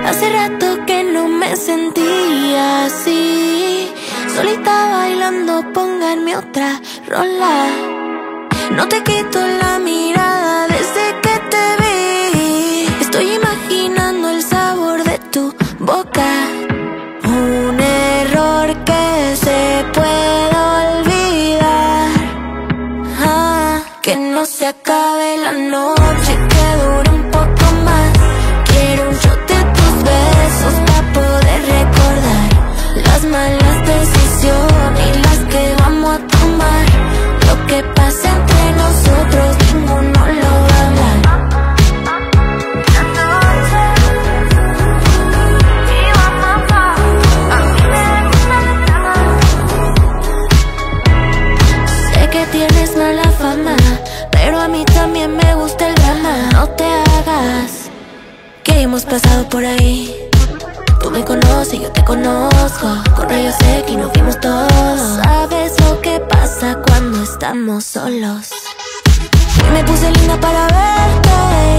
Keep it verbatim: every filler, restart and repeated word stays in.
Hace rato que no me sentía así, solita bailando, pónganme otra rola. No te quito la mirada desde que te vi. Estoy imaginando el sabor de tu boca. Un error que se puede olvidar. Ah, que no se acabe la noche, que dure un poco más. Quiero un shot de tus besos para poder recordar las malas decisiones y las que vamos a tomar. Lo que pasa entre nosotros ninguno lo va a hablar. Sé que tienes mala fama, pero a mí también me gusta el drama. No te hagas que hemos pasado por ahí. Tú me conoces, yo te conozco. Con rayos X nos fuimos todos. Sabes lo que pasa cuando estamos solos. Hoy me puse linda para verte